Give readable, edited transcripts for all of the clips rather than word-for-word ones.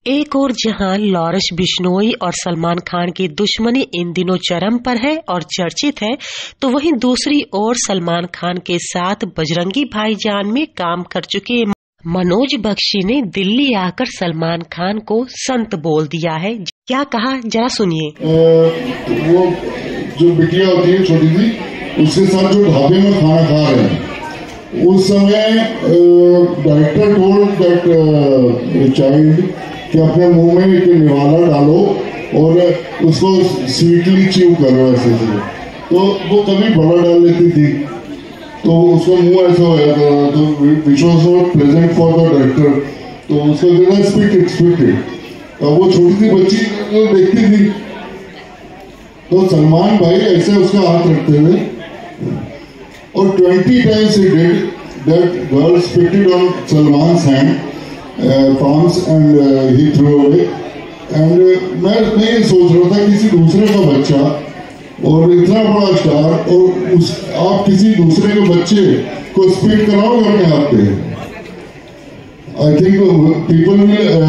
एक और जहां लॉरेंस बिश्नोई और सलमान खान की दुश्मनी इन दिनों चरम पर है और चर्चित है, तो वहीं दूसरी ओर सलमान खान के साथ बजरंगी भाईजान में काम कर चुके मनोज बख्शी ने दिल्ली आकर सलमान खान को संत बोल दिया है। क्या कहा, जरा सुनिए। वो जो बिटिया होती है छोटी सी, उसके साथ जो ढाबे में खाना खा रहे हैं, उस समय डायरेक्टर टोल्ड दैट चाइल्ड कि अपने मुंह में एक निवाला डालो और उसको स्वीटली च्यू करो ऐसे से। तो वो कभी बड़ा डाल लेती थी तो उसका मुंह ऐसा हो जाता था, तो which was not pleasant for the director. तो उसको कहना स्पीट इट। अब वो छोटी सी बच्ची तो देखती थी, तो सलमान भाई ऐसे उसका हाथ रखते हुए और 20 times he did that girl spitted on Salman's hand, palms, and he threw away. And मैं ये सोच रहा था किसी दूसरे का बच्चा और इतना बड़ा स्टार, और आप किसी दूसरे के बच्चे को स्पिट कराओगे अपने हाथ पे। आई थिंक पीपल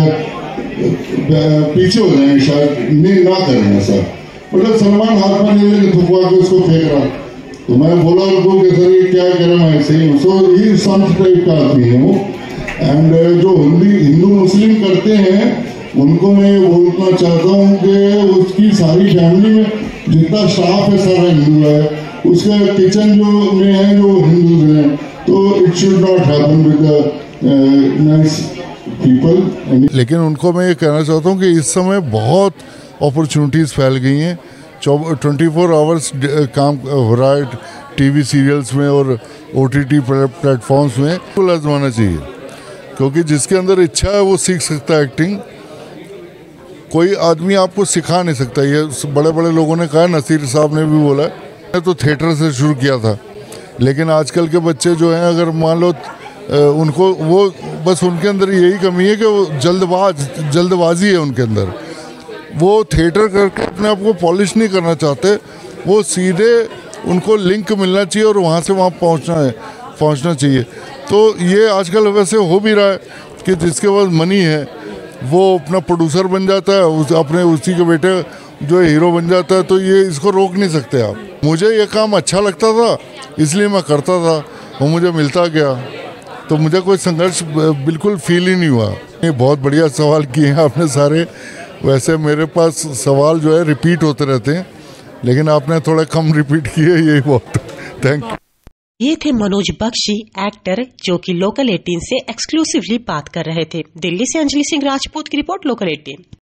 पीछे हो जाएंगे, शायद नहीं ना करें ऐसा। मतलब सलमान हाथ में नहीं लेके थुकवा के उसको फेंक रहा, तो मैं बोला उनको कि सर ये क्या कह रहा, मैं ऐसे ही हूँ। सो ये संत टाइप का आदमी है वो। एंड जो हिंदू मुस्लिम करते हैं उनको मैं ये बोलना चाहता हूँ कि उसकी सारी फैमिली में जितना स्टाफ है सारा हिंदू है, उसका किचन जो में है जो हिंदू हैं, तो it should not happen with nice people. लेकिन उनको मैं ये कहना चाहता हूँ कि इस समय बहुत अपॉर्चुनिटीज़ फैल गई हैं। 24 आवर्स काम हो रहा है टीवी सीरियल्स में और OTT प्लेटफॉर्म्स में। तो आजमाना चाहिए, क्योंकि जिसके अंदर इच्छा है वो सीख सकता है एक्टिंग। कोई आदमी आपको सिखा नहीं सकता। ये बड़े बड़े लोगों ने कहा, नसीर साहब ने भी बोला है, तो थिएटर से शुरू किया था। लेकिन आजकल के बच्चे जो हैं, अगर मान लो उनको वो बस उनके अंदर यही कमी है कि वो जल्दबाजी है उनके अंदर। वो थिएटर करके अपने आप को पॉलिश नहीं करना चाहते, वो सीधे उनको लिंक मिलना चाहिए और वहाँ से वहाँ पहुँचना चाहिए। तो ये आजकल वैसे हो भी रहा है कि जिसके पास मनी है वो अपना प्रोड्यूसर बन जाता है, अपने उसी के बेटे जो हीरो बन जाता है। तो ये इसको रोक नहीं सकते आप। मुझे ये काम अच्छा लगता था इसलिए मैं करता था, वो मुझे मिलता गया, तो मुझे कोई संघर्ष बिल्कुल फील ही नहीं हुआ। ये बहुत बढ़िया सवाल किए हैं आपने सारे। वैसे मेरे पास सवाल जो है रिपीट होते रहते हैं, लेकिन आपने थोड़ा कम रिपीट किए, यही बहुत। Thank you. ये थे मनोज बख्शी, एक्टर, जो कि लोकल 18 से एक्सक्लूसिवली बात कर रहे थे। दिल्ली से अंजलि सिंह राजपूत की रिपोर्ट, लोकल 18।